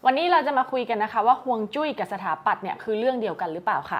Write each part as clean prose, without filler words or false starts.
วันนี้เราจะมาคุยกันนะคะว่าฮวงจุ้ยกับสถาปัตย์เนี่ยคือเรื่องเดียวกันหรือเปล่าค่ะ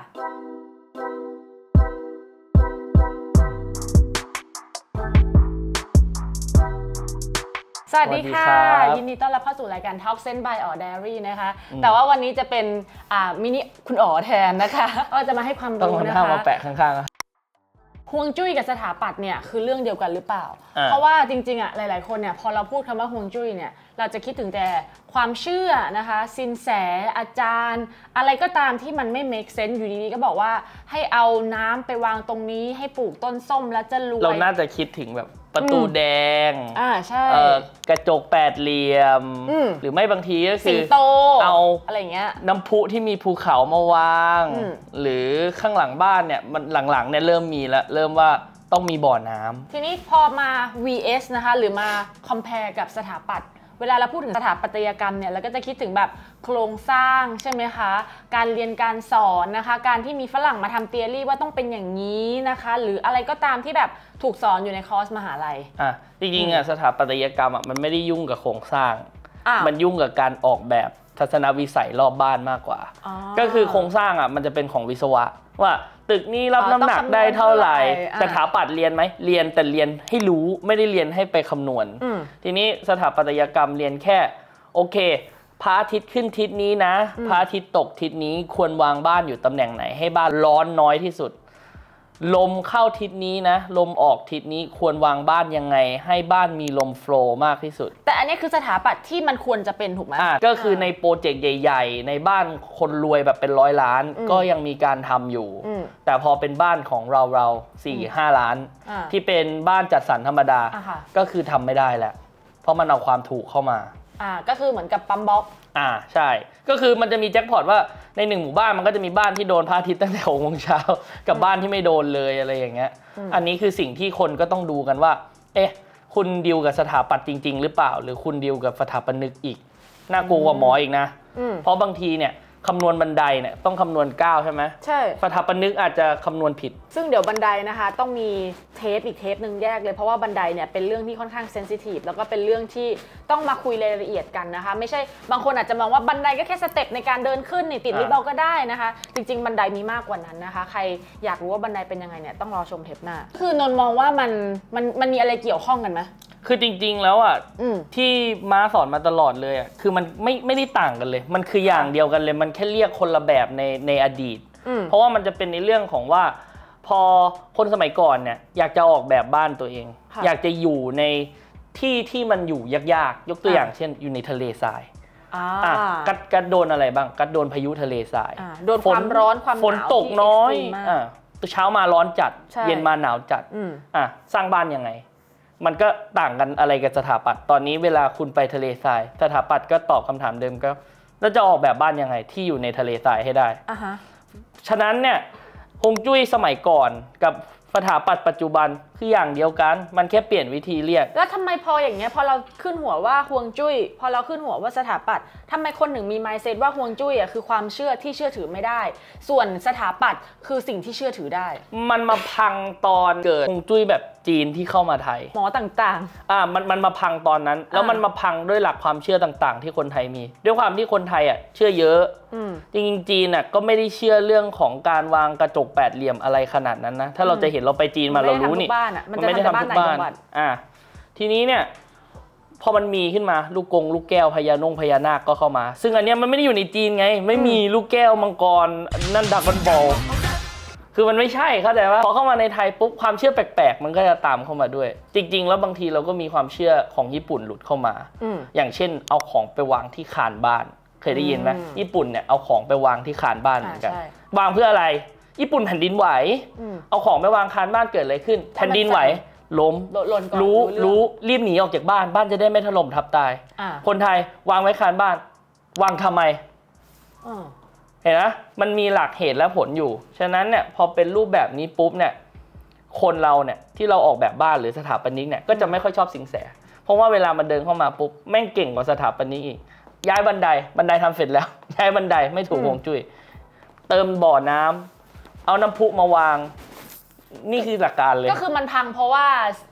สวัสดีค่ะยินดีต้อนรับเข้าสู่รายการ Talk Sense by อ๋อ Diary นะคะแต่ว่าวันนี้จะเป็นมินิคุณอ๋อแทนนะคะก็จะมาให้ความรู้นะคะต้องมาแปะข้างๆฮวงจุ้ยกับสถาปัตย์เนี่ยคือเรื่องเดียวกันหรือเปล่าเพราะว่าจริงๆหลายๆคนเนี่ยพอเราพูดคำว่าฮวงจุ้ยเนี่ยเราจะคิดถึงแต่ความเชื่อนะคะสินแสอาจารย์อะไรก็ตามที่มันไม่ make sense อยู่ดีๆก็บอกว่าให้เอาน้ำไปวางตรงนี้ให้ปลูกต้นส้มแล้วจะรวยเราน่าจะคิดถึงแบบประตูแดงใช่กระจกแปดเหลี่ยมหรือไม่บางทีก็คือสิงโตเอาอะไรเงี้ยน้ำพุที่มีภูเขามาวางหรือข้างหลังบ้านเนี่ยมันหลังๆเนี่ยเริ่มมีแล้วเริ่มว่าต้องมีบ่อน้ำทีนี้พอมา vs นะคะหรือมา compare กับสถาปัตย์เวลาเราพูดถึงสถาปัตยกรรมเนี่ยเราก็จะคิดถึงแบบโครงสร้างใช่ไหมคะการเรียนการสอนนะคะการที่มีฝรั่งมาทำ theory ว่าต้องเป็นอย่างนี้นะคะหรืออะไรก็ตามที่แบบถูกสอนอยู่ในคอร์สมหาลัยจริงๆสถาปัตยกรรมมันไม่ได้ยุ่งกับโครงสร้างมันยุ่งกับการออกแบบทัศนวิสัยรอบบ้านมากกว่าก็คือโครงสร้างมันจะเป็นของวิศวะว่าตึกนี้รับน้ำหนักได้เท่าไหร่สถาปัตย์เรียนไหมเรียนแต่เรียนให้รู้ไม่ได้เรียนให้ไปคำนวณทีนี้สถาปัตยกรรมเรียนแค่โอเคพระอาทิตย์ขึ้นทิศนี้นะพระอาทิตย์ตกทิศนี้ควรวางบ้านอยู่ตำแหน่งไหนให้บ้านร้อนน้อยที่สุดลมเข้าทิศนี้นะลมออกทิศนี้ควรวางบ้านยังไงให้บ้านมีลมโฟลว์มากที่สุดแต่อันนี้คือสถาปัตย์ที่มันควรจะเป็นถูกไหมก็คือในโปรเจกต์ใหญ่ๆในบ้านคนรวยแบบเป็น100 ล้านก็ยังมีการทำอยู่แต่พอเป็นบ้านของเรา4-5 ล้านที่เป็นบ้านจัดสรรธรรมดาก็คือทำไม่ได้แหละเพราะมันเอาความถูกเข้ามาก็คือเหมือนกับปั๊มบล็อกใช่ก็คือมันจะมีแจ็คพอตว่าใน1หมู่บ้านมันก็จะมีบ้านที่โดนพระอาทิตย์ตั้งแต่6 โมงเช้ากับบ้านที่ไม่โดนเลยอะไรอย่างเงี้ยอันนี้คือสิ่งที่คนก็ต้องดูกันว่าคุณดีลกับสถาปัตย์จริงๆหรือเปล่าหรือคุณดีลกับสถาปนิกอีกน่ากลัวกว่าหมออีกนะเพราะบางทีเนี่ยคำนวณบันไดเนี่ยต้องคำนวณ9ใช่ไหมใช่สถาปนิกอาจจะคำนวณผิดซึ่งเดี๋ยวบันไดนะคะต้องมีเทปอีกเทปหนึ่งแยกเลยเพราะว่าบันไดเนี่ยเป็นเรื่องที่ค่อนข้างเซนซิทีฟแล้วก็เป็นเรื่องที่ต้องมาคุยรายละเอียดกันนะคะไม่ใช่บางคนอาจจะมองว่าบันไดก็แค่สเต็ปในการเดินขึ้นนี่ติดลิฟต์เราก็ได้นะคะจริงๆบันไดมีมากกว่านั้นนะคะใครอยากรู้ว่าบันไดเป็นยังไงเนี่ยต้องรอชมเทปหน้าคือนนท์มองว่ามันมีอะไรเกี่ยวข้องกันไหมคือจริงๆแล้วที่ม้าสอนมาตลอดเลยคือมันไม่ได้ต่างกันเลยมันคืออย่างเดียวกันเลยมันแค่เรียกคนละแบบในอดีตเพราะว่ามันจะเป็นในเรื่องของว่าพอคนสมัยก่อนเนี่ยอยากจะออกแบบบ้านตัวเองอยากจะอยู่ในที่มันอยู่ยากๆยกตัวอย่างเช่นอยู่ในทะเลทรายกัดโดนอะไรบ้างกัดโดนพายุทะเลทรายโดนความร้อนความหนาวฝนตกน้อยเช้ามาร้อนจัดเย็นมาหนาวจัดสร้างบ้านยังไงมันก็ต่างกันอะไรกับสถาปัตย์ตอนนี้เวลาคุณไปทะเลทรายสถาปัตย์ก็ตอบคำถามเดิมก็แล้วจะออกแบบบ้านยังไงที่อยู่ในทะเลทรายให้ได้ฉะนั้นเนี่ยฮวงจุ้ยสมัยก่อนกับสถาปัตย์ปัจจุบันคืออย่างเดียวกันมันแค่เปลี่ยนวิธีเรียกแล้วทำไมพออย่างเงี้ยพอเราขึ้นหัวว่าฮวงจุ้ยพอเราขึ้นหัวว่าสถาปัตย์ทำไมคนหนึ่งมี mindset ว่าฮวงจุ้ยคือความเชื่อที่เชื่อถือไม่ได้ส่วนสถาปัตย์คือสิ่งที่เชื่อถือได้มันมาพังตอนเกิดฮวงจุ้ยแบบจีนที่เข้ามาไทยหมอต่างๆมันมาพังตอนนั้นแล้วมันมาพังด้วยหลักความเชื่อต่างๆที่คนไทยมีด้วยความที่คนไทยเชื่อเยอะจริงๆจีนก็ไม่ได้เชื่อเรื่องของการวางกระจกแปดเหลี่ยมอะไรขนาดนั้นนะถ้าเราจะเห็นเราไปจีนมาเรารู้นี่มันไม่ได้ทำทุกบ้านทีนี้เนี่ยพอมันมีขึ้นมาลูกแก้วพญานาคก็เข้ามาซึ่งอันเนี้ยมันไม่ได้อยู่ในจีนไงไม่มีลูกแก้วมังกรนั่นดักบอลบอลคือมันไม่ใช่เข้าใจว่าพอเข้ามาในไทยปุ๊บความเชื่อแปลกๆมันก็จะตามเข้ามาด้วยจริงๆแล้วบางทีเราก็มีความเชื่อของญี่ปุ่นหลุดเข้ามาอย่างเช่นเอาของไปวางที่คานบ้านเคยได้ยินไหมญี่ปุ่นเนี่ยเอาของไปวางที่คานบ้านเหมือนกันวางเพื่ออะไรญี่ปุ่นแผ่นดินไหวเอาของไปวางคานบ้านเกิดอะไรขึ้นแผ่นดินไหวล้มรู้รีบหนีออกจากบ้านจะได้ไม่ถล่มทับตายคนไทยวางไว้คานบ้านวางทำไมเห็นไหมมันมีหลักเหตุและผลอยู่ฉะนั้นเนี่ยพอเป็นรูปแบบนี้ปุ๊บเนี่ยคนเราเนี่ยที่เราออกแบบบ้านหรือสถาปนิกเนี่ยก็จะไม่ค่อยชอบสิงแสเพราะว่าเวลามันเดินเข้ามาปุ๊บแม่งเก่งกว่าสถาปนิกอีกย้ายบันไดทำเสร็จแล้วย้ายบันไดไม่ถูกฮวงจุ้ยเติมบ่อน้ำเอาน้ำพุมาวางนี่คือหลักการเลยก็คือมันพังเพราะว่า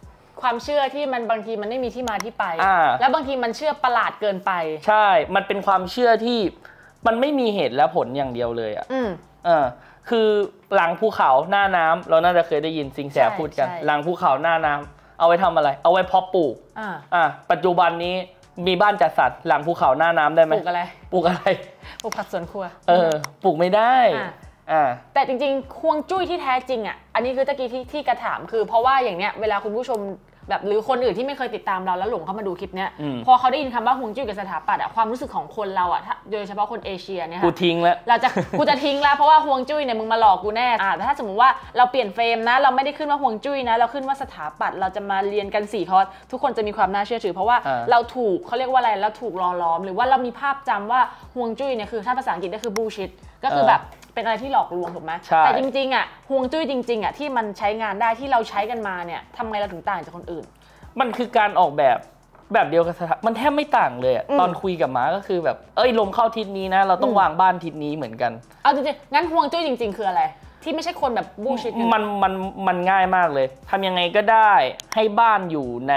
ความเชื่อที่มันบางทีมันไม่มีที่มาที่ไปอ่าแล้วบางทีมันเชื่อประหลาดเกินไปใช่มันเป็นความเชื่อที่มันไม่มีเหตุและผลอย่างเดียวเลยอ่ะคือหลังภูเขาหน้าน้ำเราน่าจะเคยได้ยินสิงแสพูดกันหลังภูเขาหน้าน้ำเอาไว้ทำอะไรเอาไว้เพาะปลูกปัจจุบันนี้มีบ้านจัดสรรหลังภูเขาหน้าน้ำได้ไหมปลูกอะไรปลูกอะไรปลูกผักสวนครัวปลูกไม่ได้แต่จริงๆฮวงจุ้ยที่แท้จริงอ่ะอันนี้คือตะกี้ที่กระถามคือเพราะว่าอย่างเนี้ยเวลาคุณผู้ชมแบบหรือคนอื่นที่ไม่เคยติดตามเราแล้วหลงเข้ามาดูคลิปเนี้ยพอเขาได้ยินคำว่าฮวงจุ้ยกับสถาปัตย์อะความรู้สึกของคนเราอะโดยเฉพาะคนเอเชียเนี่ยค่ะกูทิ้งแล้วกูจะทิ้งแล้วเพราะว่าฮวงจุ้ยเนี่ยมึงมาหลอกกูแน่แต่ถ้าสมมติว่าเราเปลี่ยนเฟรมนะเราไม่ได้ขึ้นว่าฮวงจุ้ยนะเราขึ้นว่าสถาปัตย์เราจะมาเรียนกัน4 คอร์สทุกคนจะมีความน่าเชื่อถือเพราะว่าเราถูกเขาเรียกว่าอะไรเราถูกหล่อหลอมหรือว่าเรามีภาพจำว่าฮวงจุ้ยเนี่ยคือถ้าภาษาอังกฤษก็คือ bullshit ก็คือแบบเป็นอะไรที่หลอกลวงถูกไหมแต่จริงๆอะฮวงจุ้ยจริงๆอะที่มันใช้งานได้ที่เราใช้กันมาเนี่ยทำไงเราถึงต่างจากคนอื่นมันคือการออกแบบเดียวกับมันแทบไม่ต่างเลยตอนคุยกับม้าก็คือแบบลมเข้าทิศนี้นะเราต้องวางบ้านทิศนี้เหมือนกันเอาจริงๆงั้นฮวงจุ้ยจริงๆคืออะไรที่ไม่ใช่คนแบบบูชิตมันง่ายมากเลยทำยังไงก็ได้ให้บ้านอยู่ใน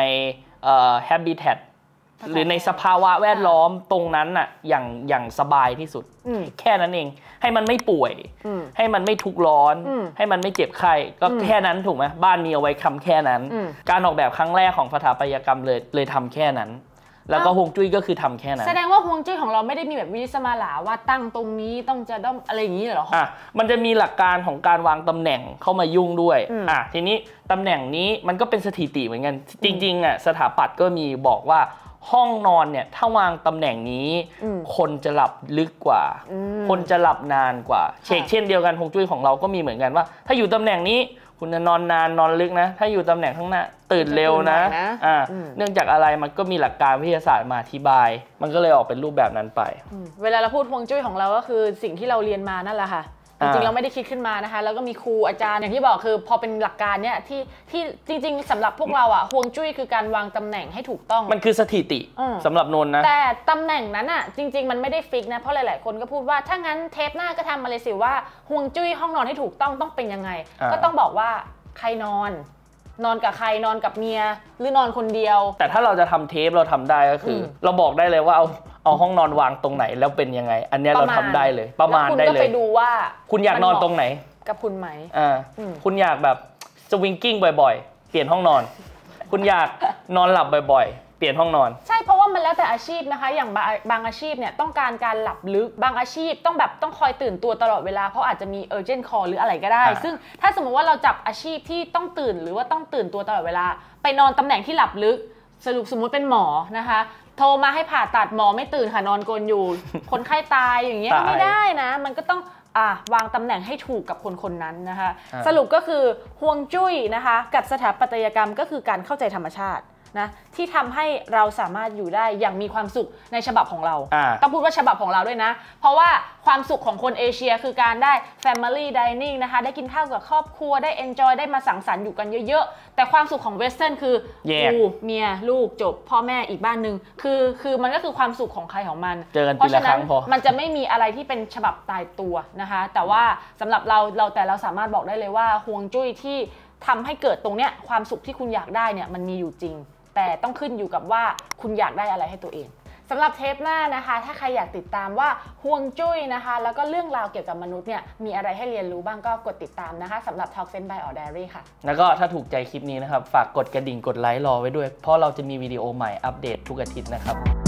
habitat หรือในสภาวะแวดล้อมตรงนั้นน่ะอย่างสบายที่สุดแค่นั้นเองให้มันไม่ป่วยให้มันไม่ทุกข์ร้อนให้มันไม่เจ็บไข้ก็แค่นั้นถูกไหมบ้านมีเอาไว้ทำแค่นั้นการออกแบบครั้งแรกของสถาปัตยกรรมเลยทำแค่นั้นแล้วก็ฮวงจุ้ยก็คือทำแค่นั้นแสดงว่าฮวงจุ้ยของเราไม่ได้มีแบบวิริสมาลาว่าตั้งตรงนี้ต้องอะไรอย่างนี้เหรอมันจะมีหลักการของการวางตำแหน่งเข้ามายุ่งด้วยทีนี้ตำแหน่งนี้มันก็เป็นสถิติเหมือนกันจริงๆสถาปัตย์ก็มีบอกว่าห้องนอนเนี่ยถ้าวางตำแหน่งนี้คนจะหลับลึกกว่าคนจะหลับนานกว่าเช่นเดียวกันฮวงจุ้ยของเราก็มีเหมือนกันว่าถ้าอยู่ตำแหน่งนี้คุณจะนอนนานนอนลึกนะถ้าอยู่ตำแหน่งข้างหน้าตื่นเร็วนะเนื่องจากอะไรมันก็มีหลักการวิทยาศาสตร์มาอธิบายมันก็เลยออกเป็นรูปแบบนั้นไปเวลาเราพูดฮวงจุ้ยของเราก็คือสิ่งที่เราเรียนมานั่นแหละค่ะจริงๆเราไม่ได้คิดขึ้นมานะคะแล้วก็มีครูอาจารย์อย่างที่บอกคือพอเป็นหลักการเนี่ยที่จริงๆสำหรับพวกเราอะฮวงจุ้ยคือการวางตำแหน่งให้ถูกต้องมันคือสถิติสำหรับนนท์นะแต่ตำแหน่งนั้นอะจริงๆมันไม่ได้ฟิกนะเพราะหลายๆคนก็พูดว่าถ้างั้นเทปหน้าก็ทำมาเลยสิว่าฮวงจุ้ยห้องนอนให้ถูกต้องเป็นยังไงก็ต้องบอกว่าใครนอนกับใครนอนกับเมียหรือนอนคนเดียวแต่ถ้าเราจะทำเทปเราทำได้ก็คือเราบอกได้เลยว่าเอาห้องนอนวางตรงไหนแล้วเป็นยังไงอันนี้เราทำได้เลยประมาณได้เลยคุณก็ไปดูว่าคุณอยากนอนตรงไหนกับคุณไหมคุณอยากแบบสวิงกิ้งบ่อยๆเปลี่ยนห้องนอนคุณอยากนอนหลับบ่อยๆเปลี่ยนห้องนอนใช่เพราะว่ามันแล้วแต่อาชีพนะคะอย่างบางอาชีพเนี่ยต้องการการหลับลึกบางอาชีพต้องคอยตื่นตัวตลอดเวลาเพราะอาจจะมี urgent call หรืออะไรก็ได้ซึ่งถ้าสมมติว่าเราจับอาชีพที่ต้องตื่นหรือว่าต้องตื่นตัวตลอดเวลาไปนอนตำแหน่งที่หลับลึกสมมุติเป็นหมอนะคะโทรมาให้ผ่าตัดหมอไม่ตื่นค่ะนอนกลนอยู่คนไข้ตายอย่างเงี้ยไม่ได้นะมันก็ต้องวางตำแหน่งให้ถูกกับคนนั้นนะคะสรุปก็คือฮวงจุ้ยนะคะกับสถาปัตยกรรมก็คือการเข้าใจธรรมชาตินะที่ทำให้เราสามารถอยู่ได้อย่างมีความสุขในฉบับของเราต้องพูดว่าฉบับของเราด้วยนะเพราะว่าความสุขของคนเอเชียคือการได้ Family Dining นะคะได้กินข้าวกับครอบครัวได้ Enjoy ได้มาสังสรรค์อยู่กันเยอะๆแต่ความสุขของเวสเทิร์นคือกูเมียลูกจบพ่อแม่อีกบ้านนึงคือมันก็คือความสุขของใครของมันเพราะฉะนั้นมันจะไม่มีอะไรที่เป็นฉบับตายตัวนะคะแต่ว่าสำหรับเราสามารถบอกได้เลยว่าฮวงจุ้ยที่ทำให้เกิดตรงเนี้ยความสุขที่คุณอยากได้เนี่ยมันมีอยู่จริงแต่ต้องขึ้นอยู่กับว่าคุณอยากได้อะไรให้ตัวเองสำหรับเทปหน้านะคะถ้าใครอยากติดตามว่าฮวงจุ้ยนะคะแล้วก็เรื่องราวเกี่ยวกับมนุษย์เนี่ยมีอะไรให้เรียนรู้บ้างก็กดติดตามนะคะสำหรับ Talk Sense by Or Diary ค่ะแล้วก็ถ้าถูกใจคลิปนี้นะครับฝากกดกระดิ่งกดไลค์รอไว้ด้วยเพราะเราจะมีวิดีโอใหม่อัปเดตทุกอาทิตย์นะครับ